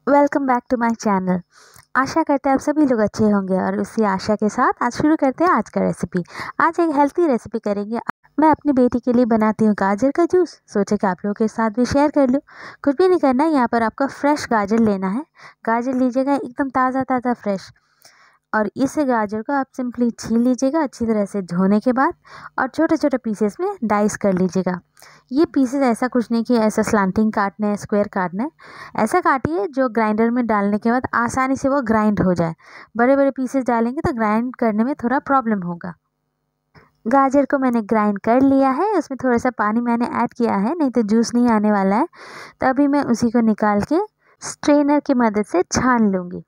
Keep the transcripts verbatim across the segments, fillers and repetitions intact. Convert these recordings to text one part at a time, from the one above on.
Welcome back to my channel. आशा करते हैं आप सभी लोग अच्छे होंगे और उसी आशा के साथ आज शुरू करते हैं आज का रेसिपी। आज एक हेल्थी रेसिपी करेंगे। मैं अपनी बेटी के लिए बनाती हूँ गाजर का जूस। सोचे कि आप लोगों के साथ भी शेयर कर लूँ। कुछ भी नहीं करना है, यहाँ पर आपको फ्रेश गाजर लेना है। गाजर लीजिएगा एकदम ताज़ा ताज़ा फ्रेश, और इस गाजर को आप सिंपली छील लीजिएगा अच्छी तरह से धोने के बाद, और छोटे छोटे पीसेस में डाइस कर लीजिएगा। ये पीसेस ऐसा कुछ नहीं कि ऐसा स्लांटिंग काटना है, स्क्वायर काटना है। ऐसा काटिए जो ग्राइंडर में डालने के बाद आसानी से वो ग्राइंड हो जाए। बड़े बड़े पीसेस डालेंगे तो ग्राइंड करने में थोड़ा प्रॉब्लम होगा। गाजर को मैंने ग्राइंड कर लिया है, उसमें थोड़ा सा पानी मैंने ऐड किया है, नहीं तो जूस नहीं आने वाला है। तो अभी मैं उसी को निकाल के स्ट्रेनर की मदद से छान लूँगी।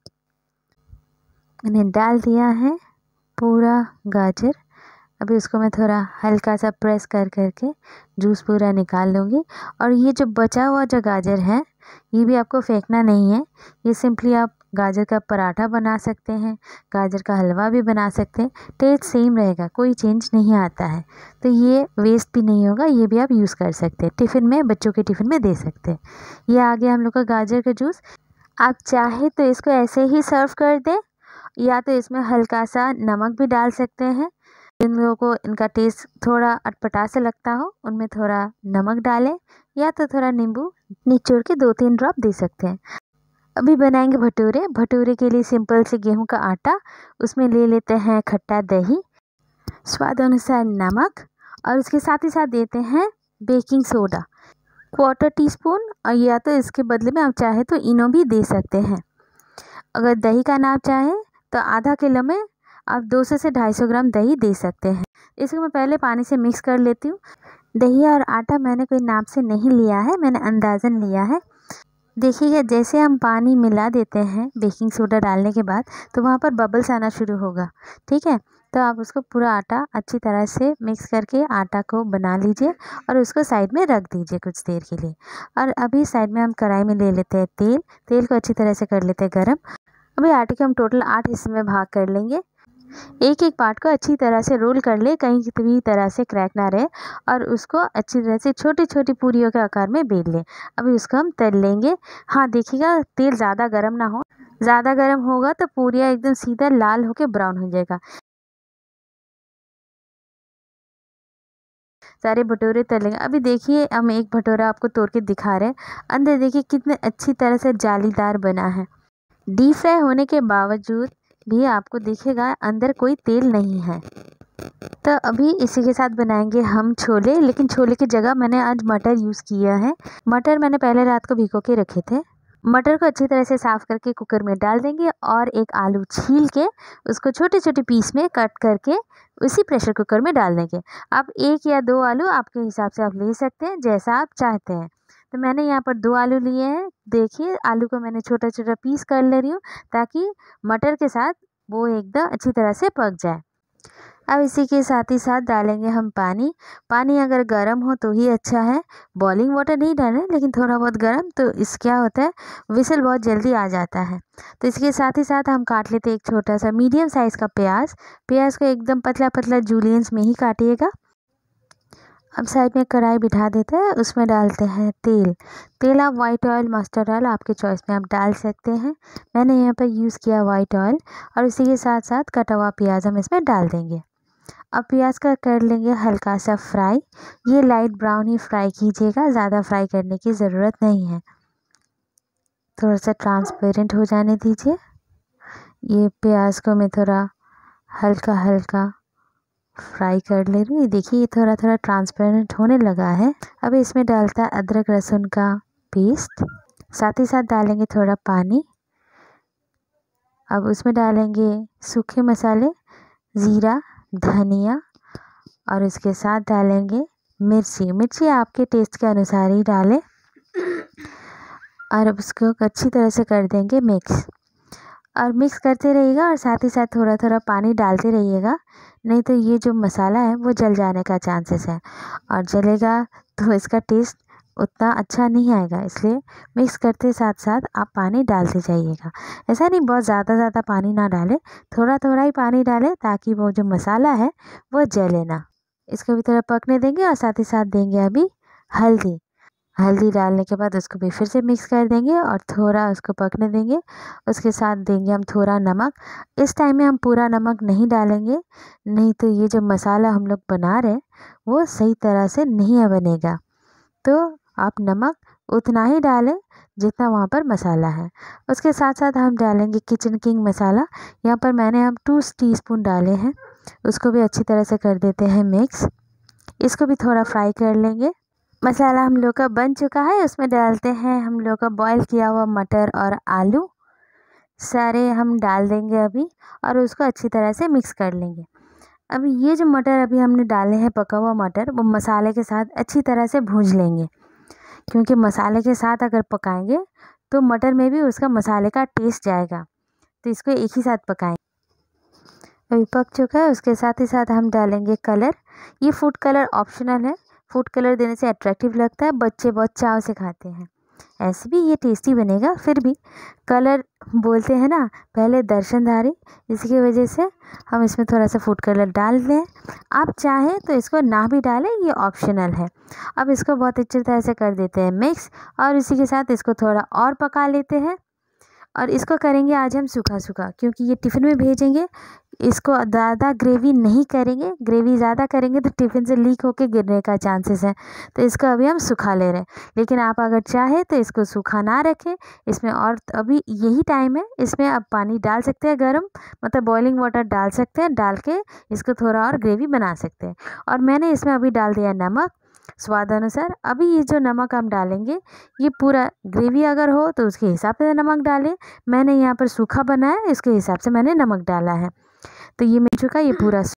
मैंने डाल दिया है पूरा गाजर। अभी उसको मैं थोड़ा हल्का सा प्रेस कर करके जूस पूरा निकाल लूँगी। और ये जो बचा हुआ जो गाजर है, ये भी आपको फेंकना नहीं है। ये सिंपली आप गाजर का पराठा बना सकते हैं, गाजर का हलवा भी बना सकते हैं। टेस्ट सेम रहेगा, कोई चेंज नहीं आता है। तो ये वेस्ट भी नहीं होगा, ये भी आप यूज़ कर सकते हैं, टिफ़िन में बच्चों के टिफ़िन में दे सकते हैं। ये आ गया हम लोग का गाजर का जूस। आप चाहे तो इसको ऐसे ही सर्व कर दें, या तो इसमें हल्का सा नमक भी डाल सकते हैं। जिन लोगों को इनका टेस्ट थोड़ा अटपटा से लगता हो, उनमें थोड़ा नमक डालें, या तो थोड़ा नींबू निचोड़ के दो तीन ड्रॉप दे सकते हैं। अभी बनाएंगे भटूरे। भटूरे के लिए सिंपल से गेहूं का आटा, उसमें ले लेते हैं खट्टा दही, स्वाद अनुसार नमक, और उसके साथ ही साथ देते हैं baking soda quarter teaspoon, और या तो इसके बदले में आप चाहे तो इनो भी दे सकते हैं। अगर दही का नाप चाहें तो आधा किलो में आप दो सौ से ढाई सौ ग्राम दही दे सकते हैं। इसको मैं पहले पानी से मिक्स कर लेती हूँ। दही और आटा मैंने कोई नाप से नहीं लिया है, मैंने अंदाज़न लिया है। देखिएगा जैसे हम पानी मिला देते हैं बेकिंग सोडा डालने के बाद, तो वहाँ पर बबल्स आना शुरू होगा। ठीक है, तो आप उसको पूरा आटा अच्छी तरह से मिक्स करके आटा को बना लीजिए और उसको साइड में रख दीजिए कुछ देर के लिए। और अभी साइड में हम कढ़ाई में ले लेते हैं तेल। तेल को अच्छी तरह से कर लेते हैं गरम। अभी आटे को हम टोटल आठ हिस्से में भाग कर लेंगे। एक एक पार्ट को अच्छी तरह से रोल कर ले, कहीं भी तरह से क्रैक ना रहे, और उसको अच्छी तरह से छोटी छोटी पूरियों के आकार में बेल लें। अभी उसको हम तल लेंगे। हाँ देखिएगा तेल ज़्यादा गर्म ना हो, ज़्यादा गर्म होगा तो पूरियाँ एकदम सीधा लाल होकर ब्राउन हो जाएगा। सारे भटूरे तलेंगे। अभी देखिए हम एक भटूरा आपको तोड़ के दिखा रहे हैं। अंदर देखिए कितने अच्छी तरह से जालीदार बना है। डीप फ्राई होने के बावजूद भी आपको दिखेगा अंदर कोई तेल नहीं है। तो अभी इसी के साथ बनाएंगे हम छोले, लेकिन छोले की जगह मैंने आज मटर यूज़ किया है। मटर मैंने पहले रात को भिगो के रखे थे। मटर को अच्छी तरह से साफ़ करके कुकर में डाल देंगे, और एक आलू छील के उसको छोटे छोटे पीस में कट करके उसी प्रेशर कुकर में डाल देंगे। आप एक या दो आलू आपके हिसाब से आप ले सकते हैं, जैसा आप चाहते हैं। तो मैंने यहाँ पर दो आलू लिए हैं। देखिए आलू को मैंने छोटा छोटा पीस कर ले रही हूँ, ताकि मटर के साथ वो एकदम अच्छी तरह से पक जाए। अब इसी के साथ ही साथ डालेंगे हम पानी। पानी अगर गर्म हो तो ही अच्छा है, बॉइलिंग वाटर नहीं डालें, लेकिन थोड़ा बहुत गर्म, तो इस क्या होता है विसल बहुत जल्दी आ जाता है। तो इसके साथ ही साथ हम काट लेते हैं एक छोटा सा मीडियम साइज़ का प्याज। प्याज को एकदम पतला पतला जूलियंस में ही काटिएगा। अब साइड में कढ़ाई बिठा देते हैं, उसमें डालते हैं तेल। तेल आप वाइट ऑयल, मस्टर्ड ऑयल आपके चॉइस में आप डाल सकते हैं। मैंने यहाँ पर यूज़ किया वाइट ऑयल। और इसी के साथ साथ कटा हुआ प्याज हम इसमें डाल देंगे। अब प्याज का कर लेंगे हल्का सा फ्राई। ये लाइट ब्राउन ही फ्राई कीजिएगा, ज़्यादा फ्राई करने की ज़रूरत नहीं है। थोड़ा सा ट्रांसपेरेंट हो जाने दीजिए। ये प्याज को मैं थोड़ा हल्का हल्का फ्राई कर ले रही हूँ। देखिए ये थोड़ा थोड़ा ट्रांसपेरेंट होने लगा है। अब इसमें डालता है अदरक लहसुन का पेस्ट, साथ ही साथ डालेंगे थोड़ा पानी। अब उसमें डालेंगे सूखे मसाले, ज़ीरा, धनिया, और इसके साथ डालेंगे मिर्ची। मिर्ची आपके टेस्ट के अनुसार ही डालें। और अब उसको अच्छी तरह से कर देंगे मिक्स, और मिक्स करते रहिएगा, और साथ ही साथ थोड़ा थोड़ा पानी डालते रहिएगा, नहीं तो ये जो मसाला है वो जल जाने का चांसेस है, और जलेगा तो इसका टेस्ट उतना अच्छा नहीं आएगा। इसलिए मिक्स करते साथ साथ आप पानी डालते जाइएगा। ऐसा नहीं बहुत ज़्यादा ज़्यादा पानी ना डालें, थोड़ा थोड़ा ही पानी डालें, ताकि वो जो मसाला है वो जले ना। इसको भी थोड़ा पकने देंगे, और साथ ही साथ देंगे अभी हल्दी। हल्दी डालने के बाद उसको भी फिर से मिक्स कर देंगे और थोड़ा उसको पकने देंगे। उसके साथ देंगे हम थोड़ा नमक। इस टाइम में हम पूरा नमक नहीं डालेंगे, नहीं तो ये जो मसाला हम लोग बना रहे हैं वो सही तरह से नहीं बनेगा। तो आप नमक उतना ही डालें जितना वहाँ पर मसाला है। उसके साथ साथ हम डालेंगे किचन किंग मसाला। यहाँ पर मैंने हम टू टीस्पून डाले हैं। उसको भी अच्छी तरह से कर देते हैं मिक्स। इसको भी थोड़ा फ्राई कर लेंगे। मसाला हम लोग का बन चुका है, उसमें डालते हैं हम लोग का बॉईल किया हुआ मटर और आलू। सारे हम डाल देंगे अभी और उसको अच्छी तरह से मिक्स कर लेंगे। अभी ये जो मटर अभी हमने डाले हैं, पका हुआ मटर, वो मसाले के साथ अच्छी तरह से भूंज लेंगे, क्योंकि मसाले के साथ अगर पकाएंगे तो मटर में भी उसका मसाले का टेस्ट जाएगा। तो इसको एक ही साथ पकाएं। अभी पक चुका है। उसके साथ ही साथ हम डालेंगे कलर। ये फूड कलर ऑप्शनल है। फूड कलर देने से अट्रैक्टिव लगता है, बच्चे बहुत चाव से खाते हैं। ऐसे भी ये टेस्टी बनेगा। फिर भी कलर बोलते हैं ना, पहले दर्शनधारी, इसकी वजह से हम इसमें थोड़ा सा फूड कलर डाल दें। आप चाहें तो इसको ना भी डालें, ये ऑप्शनल है। अब इसको बहुत अच्छी तरह से कर देते हैं मिक्स और इसी के साथ इसको थोड़ा और पका लेते हैं। और इसको करेंगे आज हम सूखा सूखा, क्योंकि ये टिफ़िन में भेजेंगे। इसको ज़्यादा ग्रेवी नहीं करेंगे, ग्रेवी ज़्यादा करेंगे तो टिफ़िन से लीक होके गिरने का चांसेस है। तो इसको अभी हम सूखा ले रहे हैं, लेकिन आप अगर चाहे तो इसको सूखा ना रखें। इसमें और अभी यही टाइम है, इसमें आप पानी डाल सकते हैं गर्म, मतलब बॉइलिंग वाटर डाल सकते हैं। डाल के इसको थोड़ा और ग्रेवी बना सकते हैं। और मैंने इसमें अभी डाल दिया नमक स्वाद अनुसार। अभी ये जो नमक हम डालेंगे, ये पूरा ग्रेवी अगर हो तो उसके हिसाब से नमक डालें। मैंने यहाँ पर सूखा बनाया, इसके हिसाब से मैंने नमक डाला है। तो ये मिल चुका, ये पूरा